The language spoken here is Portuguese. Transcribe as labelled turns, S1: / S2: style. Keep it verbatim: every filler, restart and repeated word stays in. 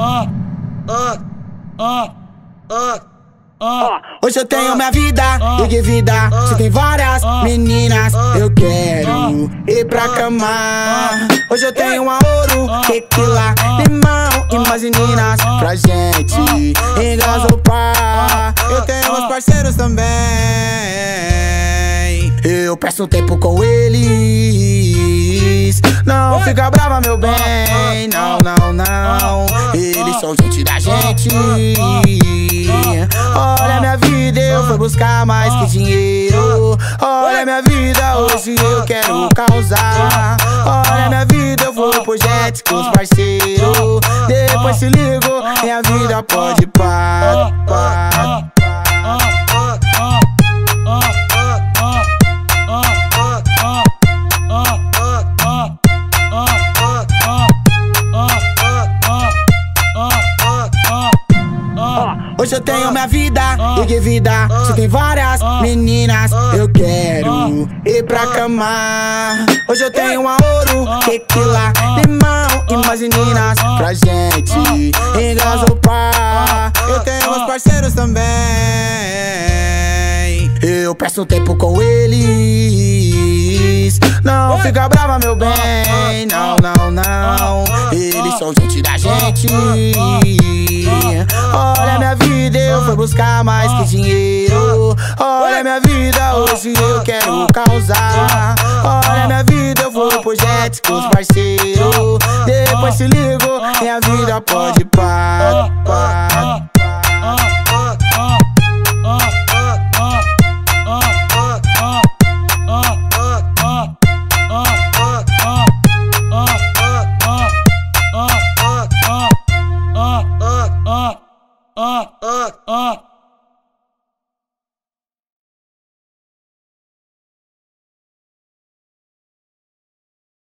S1: Hoje eu tenho minha vida, e que vida. Se tem várias meninas, eu quero ir pra cama. Hoje eu tenho uma ouro, tequila, limão e mais meninas pra gente engasopar. Eu tenho meus parceiros também, eu peço um tempo com eles. Não fica brava, meu bem, não, não, não. Eles são gente da gente. Olha minha vida, eu fui buscar mais que dinheiro. Olha minha vida, hoje eu quero causar. Olha minha vida, eu vou pro jet com os parceiros. Depois se ligo, minha vida pode parar. Hoje eu tenho minha vida, e que vida. Se tem várias meninas, eu quero ir pra cama. Hoje eu tenho uma ouro, tequila, limão e mais meninas pra gente engasopar. Eu tenho meus parceiros também, eu peço um tempo com eles. Não fica brava, meu bem, não, não, não. Eles são gente da gente. Olha minha vida, eu fui buscar mais que dinheiro. Olha minha vida, hoje eu quero causar. Olha minha vida, eu vou pro jet com os parceiros. Depois se ligo, minha vida pode parar.
S2: Uh, uh, uh.